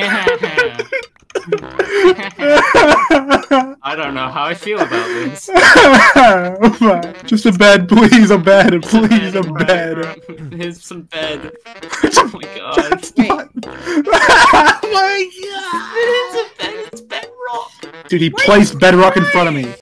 I don't know how I feel about this. Just a bed, please, a bed, please, a bed. Here's some bed. Oh my god. Oh my god! It's a bed, it's bedrock. Dude, he placed bedrock in front of me.